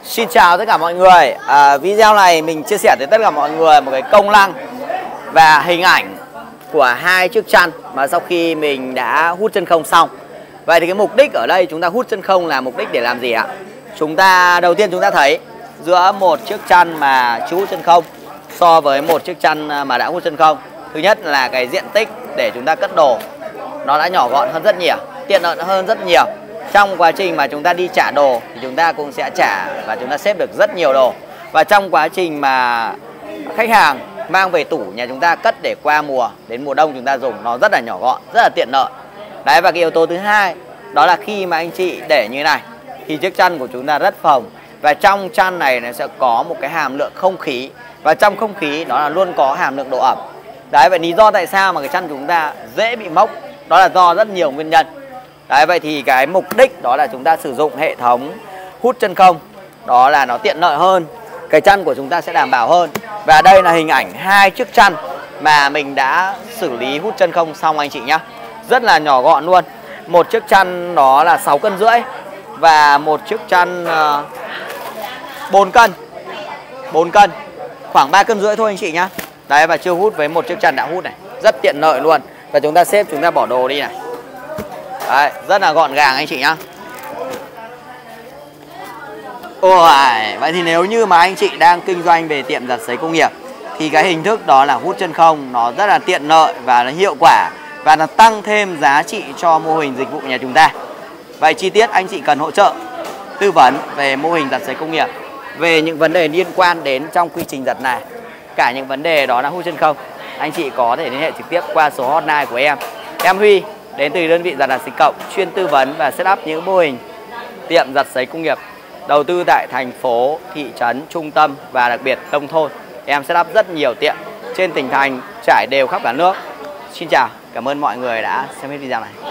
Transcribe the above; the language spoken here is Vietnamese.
Xin chào tất cả mọi người. Video này mình chia sẻ tới tất cả mọi người một cái công năng và hình ảnh của hai chiếc chăn mà sau khi mình đã hút chân không xong. Vậy thì cái mục đích ở đây chúng ta hút chân không là mục đích để làm gì ạ? Đầu tiên chúng ta thấy giữa một chiếc chăn mà chưa hút chân không so với một chiếc chăn mà đã hút chân không, thứ nhất là cái diện tích để chúng ta cất đồ nó đã nhỏ gọn hơn rất nhiều, tiện lợi hơn rất nhiều. Trong quá trình mà chúng ta đi trả đồ thì chúng ta cũng sẽ trả và chúng ta xếp được rất nhiều đồ. Và trong quá trình mà khách hàng mang về tủ nhà chúng ta cất để qua mùa, đến mùa đông chúng ta dùng, nó rất là nhỏ gọn, rất là tiện lợi. Đấy, và cái yếu tố thứ hai đó là khi mà anh chị để như này thì chiếc chăn của chúng ta rất phồng. Và trong chăn này nó sẽ có một cái hàm lượng không khí, và trong không khí đó là luôn có hàm lượng độ ẩm. Đấy, vậy lý do tại sao mà cái chăn của chúng ta dễ bị mốc đó là do rất nhiều nguyên nhân. Đấy, vậy thì cái mục đích đó là chúng ta sử dụng hệ thống hút chân không, đó là nó tiện lợi hơn, cái chăn của chúng ta sẽ đảm bảo hơn. Và đây là hình ảnh hai chiếc chăn mà mình đã xử lý hút chân không xong anh chị nhá. Rất là nhỏ gọn luôn. Một chiếc chăn đó là 6,5 cân và một chiếc chăn 4 cân. 4 cân, khoảng 3,5 cân thôi anh chị nhá. Đấy, và chưa hút với một chiếc chăn đã hút này, rất tiện lợi luôn. Và chúng ta xếp, chúng ta bỏ đồ đi này. Đấy, rất là gọn gàng anh chị nhá. Ôi, vậy thì nếu như mà anh chị đang kinh doanh về tiệm giặt sấy công nghiệp thì cái hình thức đó là hút chân không nó rất là tiện lợi và nó hiệu quả, và nó tăng thêm giá trị cho mô hình dịch vụ nhà chúng ta. Vậy chi tiết anh chị cần hỗ trợ tư vấn về mô hình giặt sấy công nghiệp, về những vấn đề liên quan đến trong quy trình giặt này, cả những vấn đề đó là hút chân không, anh chị có thể liên hệ trực tiếp qua số hotline của em. Em Huy đến từ đơn vị giặt sấy cộng, chuyên tư vấn và setup những mô hình tiệm giặt sấy công nghiệp, đầu tư tại thành phố, thị trấn, trung tâm và đặc biệt nông thôn. Em setup rất nhiều tiệm trên tỉnh thành trải đều khắp cả nước. Xin chào, cảm ơn mọi người đã xem hết video này.